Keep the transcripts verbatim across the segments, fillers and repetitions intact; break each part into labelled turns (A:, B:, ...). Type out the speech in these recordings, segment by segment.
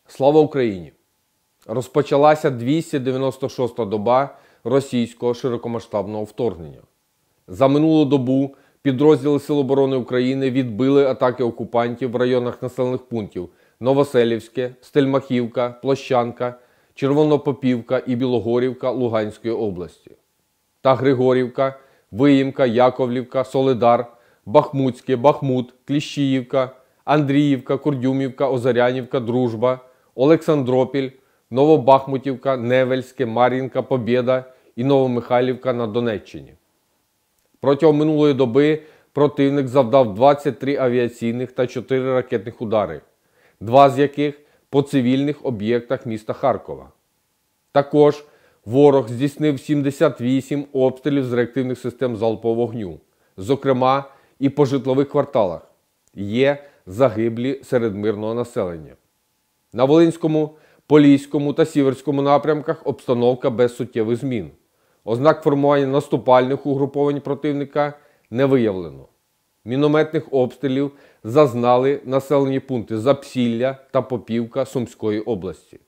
A: Слава Україні! Розпочалася двісті дев'яносто шоста доба російського широкомасштабного вторгнення. За минулу добу підрозділи Сил оборони України відбили атаки окупантів в районах населених пунктів Новоселівське, Стельмахівка, Площанка, Червонопопівка і Білогорівка Луганської області та Григорівка, Виїмка, Яковлівка, Солидар, Бахмутське, Бахмут, Кліщіївка, Андріївка, Курдюмівка, Озарянівка, Дружба, Олександропіль, Новобахмутівка, Невельське, Мар'їнка, Побєда і Новомихайлівка на Донеччині. Протягом минулої доби противник завдав двадцять три авіаційних та чотири ракетних удари, два з яких по цивільних об'єктах міста Харкова. Також ворог здійснив сімдесят вісім обстрілів з реактивних систем залпового вогню, зокрема і по житлових кварталах. Є загиблі серед мирного населення. На Волинському, Поліському та Сіверському напрямках обстановка без суттєвих змін. Ознак формування наступальних угруповань противника не виявлено. Мінометних обстрілів зазнали населені пункти Запсілля та Попівка Сумської області.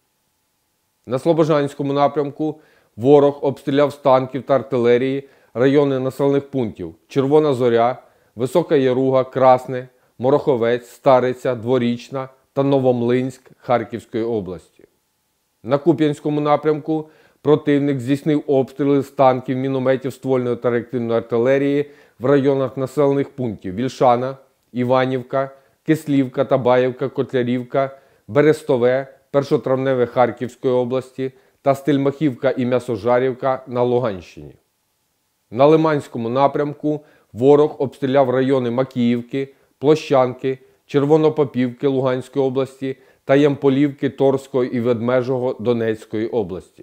A: На Слобожанському напрямку ворог обстріляв з танків та артилерії райони населених пунктів Червона Зоря, Висока Яруга, Красне, Мороховець, Стариця, Дворічна та Новомлинськ Харківської області. На Куп'янському напрямку противник здійснив обстріли з танків, мінометів, ствольної та реактивної артилерії в районах населених пунктів Вільшана, Іванівка, Кислівка, Табаєвка, Котлярівка, Берестове, Першотравневе Харківської області та Стельмахівка і М'ясожарівка на Луганщині. На Лиманському напрямку ворог обстріляв райони Макіївки, Площанки, Червонопопівки Луганської області та Ямполівки Торської і Ведмежого Донецької області.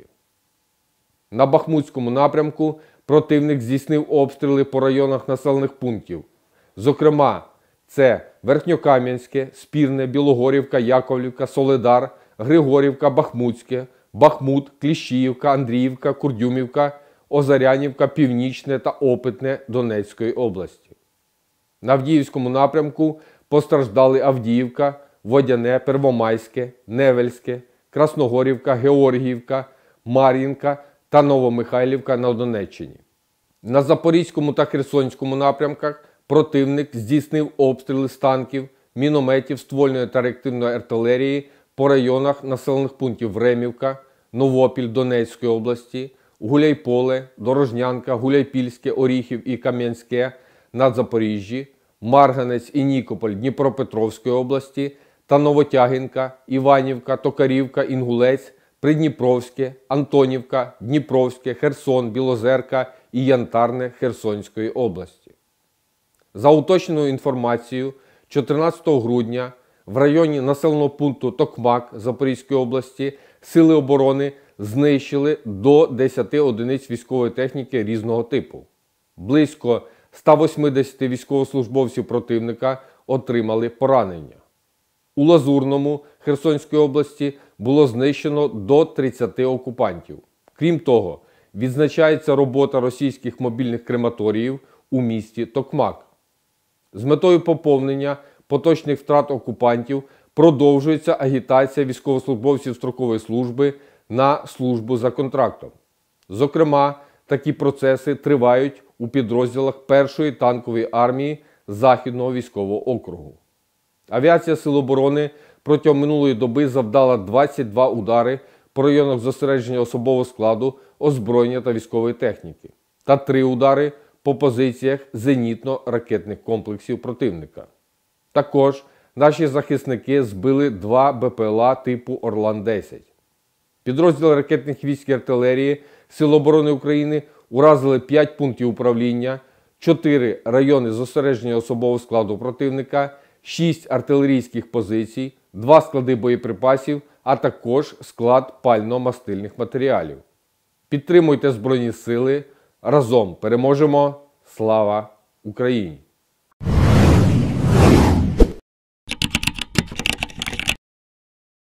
A: На Бахмутському напрямку противник здійснив обстріли по районах населених пунктів. Зокрема, це Верхньокам'янське, Спірне, Білогорівка, Яковлівка, Солидар, Григорівка, Бахмутське, Бахмут, Кліщіївка, Андріївка, Курдюмівка, Озарянівка, Північне та Опитне Донецької області. На Авдіївському напрямку постраждали Авдіївка, Водяне, Первомайське, Невельське, Красногорівка, Георгіївка, Мар'їнка та Новомихайлівка на Донеччині. На Запорізькому та Херсонському напрямках противник здійснив обстріли з танків, мінометів, ствольної та реактивної артилерії по районах населених пунктів Времівка, Новопіль Донецької області, Гуляйполе, Дорожнянка, Гуляйпільське, Оріхів і Кам'янське на Запоріжжі, Марганець і Нікополь Дніпропетровської області та Новотягінка, Іванівка, Токарівка, Інгулець, Придніпровське, Антонівка, Дніпровське, Херсон, Білозерка і Янтарне Херсонської області. За уточненою інформацією, чотирнадцятого грудня в районі населеного пункту Токмак Запорізької області Сили оборони знищили до десяти одиниць військової техніки різного типу. Близько ста восьмидесяти військовослужбовців противника отримали поранення. У Лазурному Херсонської області було знищено до тридцяти окупантів. Крім того, відзначається робота російських мобільних крематоріїв у місті Токмак. З метою поповнення поточних втрат окупантів продовжується агітація військовослужбовців строкової служби на службу за контрактом. Зокрема, такі процеси тривають у підрозділах першої танкової армії Західного військового округу. Авіація Сил оборони протягом минулої доби завдала двадцять два удари по районах зосередження особового складу, озброєння та військової техніки та три удари по позиціях зенітно-ракетних комплексів противника. Також наші захисники збили два Б П Л А типу Орлан десять. Підрозділи ракетних військ і артилерії Сил оборони України уразили п'ять пунктів управління, чотири райони зосередження особового складу противника, шість артилерійських позицій, два склади боєприпасів, а також склад пально-мастильних матеріалів. Підтримуйте Збройні Сили. Разом переможемо! Слава Україні!